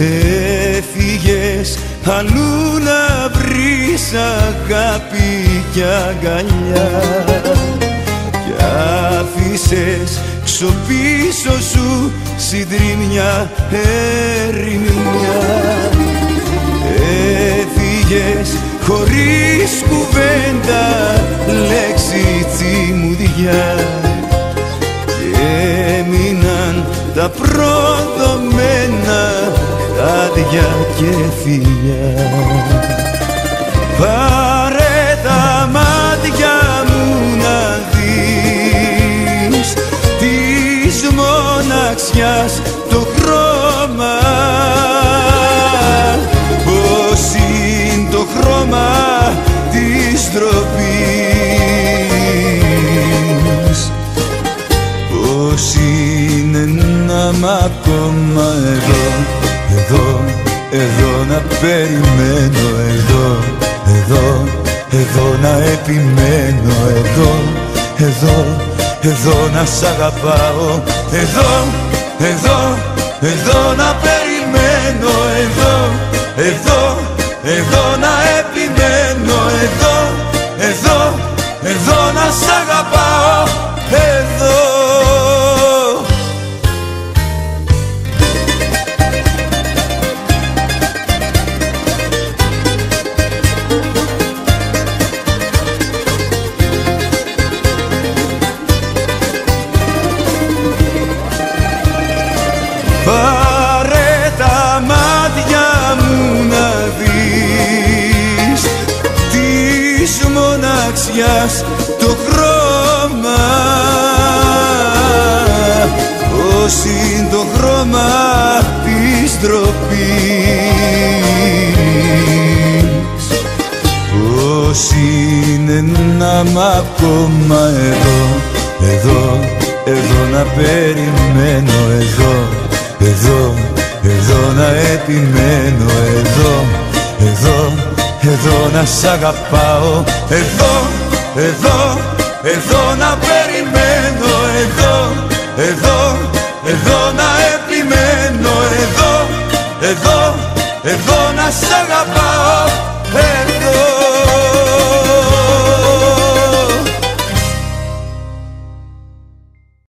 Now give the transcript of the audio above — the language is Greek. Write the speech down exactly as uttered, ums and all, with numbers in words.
Έφυγες αλλού να βρεις αγάπη κι αγκαλιά κι άφησες ξοπίσω σου συντρίμμια ερημιά. Έφυγες χωρίς κουβέντα, λέξη τσιμουδιά και έμειναν τα προδομένα χάδια και φιλιά. Πάρε τα μάτια μου να δεις της μοναξιάς το χρώμα, πως είναι το χρώμα της ντροπής, πως είναι να μ' ακόμα εδώ, εδώ, εδώ να περιμένω, εδώ, εδώ, εδώ να επιμένω, εδώ, εδώ, εδώ να σ' αγαπάω, εδώ, εδώ, εδώ να περιμένω, εδώ, εδώ, εδώ να επιμένω, εδώ, εδώ, εδώ να σ' αγαπάω, εδώ. Πάρε τα μάτια μου να δεις της μοναξιάς το χρώμα, πως είναι το χρώμα της ντροπής, πως είναι να μ' ακόμα εδώ, εδώ, εδώ να περιμένω, εδώ, εδώ, εδώ να επιμένω, εδώ, εδώ, εδώ να σ' αγαπάω, εδώ, εδώ, εδώ να περιμένω, εδώ, εδώ, εδώ να επιμένω, εδώ, εδώ, εδώ να σ' αγαπάω.